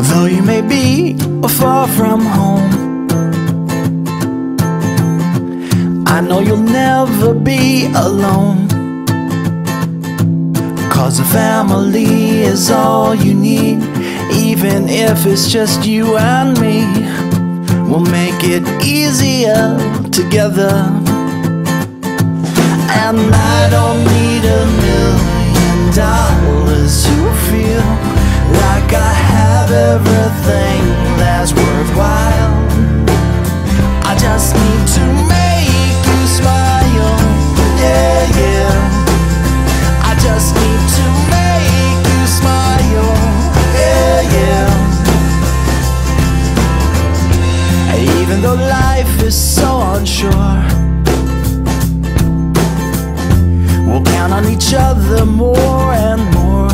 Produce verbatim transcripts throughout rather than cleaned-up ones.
Though you may be far from home, I know you'll never be alone, 'cause a family is all you need. Even if it's just you and me, we'll make it easier together. And I don't need a million dollars to feel like I have everything that's worthwhile. I just need to make you smile, yeah, yeah. I just need to make you smile, yeah, yeah. Even though life is so unsure, we'll count on each other more and more.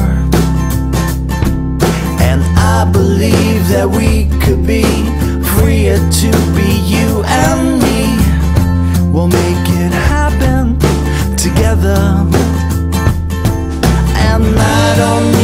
And I believe that we could be freer to be you and me. We'll make it happen together. And I don't need